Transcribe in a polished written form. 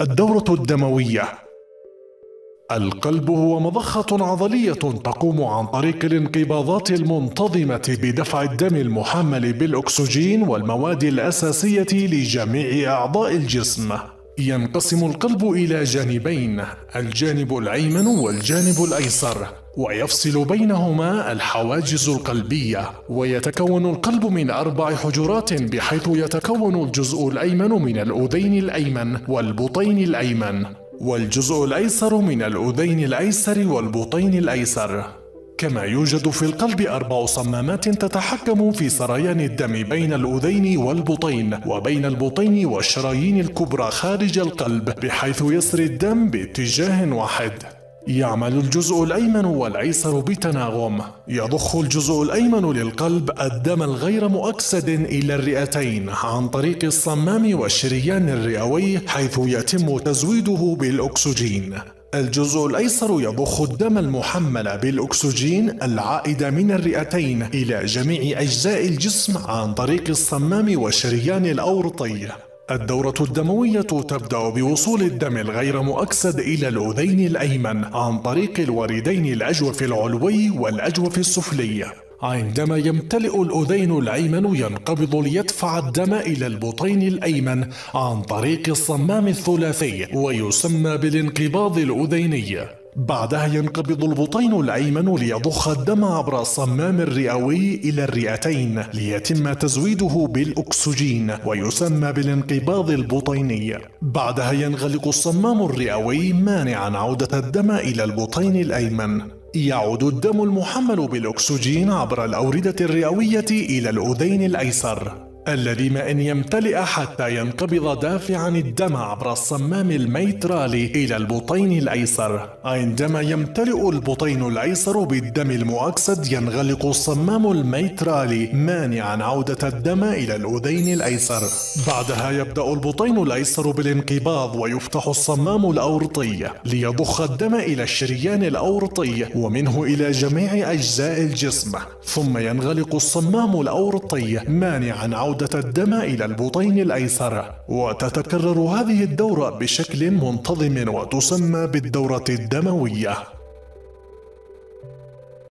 الدورة الدموية. القلب هو مضخة عضلية تقوم عن طريق الانقباضات المنتظمة بدفع الدم المحمل بالأكسجين والمواد الأساسية لجميع أعضاء الجسم. ينقسم القلب إلى جانبين، الجانب الأيمن والجانب الأيسر، ويفصل بينهما الحواجز القلبية. ويتكون القلب من 4 حجرات، بحيث يتكون الجزء الأيمن من الأذين الأيمن والبطين الأيمن، والجزء الأيسر من الأذين الأيسر والبطين الأيسر. كما يوجد في القلب 4 صمامات تتحكم في سريان الدم بين الأذين والبطين، وبين البطين والشرايين الكبرى خارج القلب، بحيث يسري الدم باتجاه واحد. يعمل الجزء الأيمن والأيسر بتناغم. يضخ الجزء الأيمن للقلب الدم الغير مؤكسد إلى الرئتين عن طريق الصمام والشريان الرئوي، حيث يتم تزويده بالأكسجين. الجزء الأيسر يضخ الدم المحمل بالأكسجين العائد من الرئتين إلى جميع أجزاء الجسم عن طريق الصمام والشريان الأورطي. الدورة الدموية تبدأ بوصول الدم الغير مؤكسد إلى الأذين الأيمن عن طريق الوردين الأجوف العلوي والأجوف السفلي. عندما يمتلئ الأذين الأيمن ينقبض ليدفع الدم إلى البطين الأيمن عن طريق الصمام الثلاثي، ويسمى بالانقباض الأذيني. بعدها ينقبض البطين الأيمن ليضخ الدم عبر الصمام الرئوي إلى الرئتين ليتم تزويده بالأكسجين، ويسمى بالانقباض البطيني. بعدها ينغلق الصمام الرئوي مانعا عودة الدم إلى البطين الأيمن. يعود الدم المحمل بالأكسجين عبر الأوردة الرئوية إلى الأذين الأيسر، الذي ما إن يمتلئ حتى ينقبض دافعا الدم عبر الصمام الميترالي إلى البطين الأيسر. عندما يمتلئ البطين الأيسر بالدم المؤكسد ينغلق الصمام الميترالي مانعا عودة الدم إلى الأذين الأيسر. بعدها يبدأ البطين الأيسر بالانقباض، ويفتح الصمام الأورطي ليضخ الدم إلى الشريان الأورطي ومنه إلى جميع أجزاء الجسم. ثم ينغلق الصمام الأورطي مانعا عودة الدم إلى البطين الأيسر. وتتكرر هذه الدورة بشكل منتظم وتسمى بالدورة الدموية.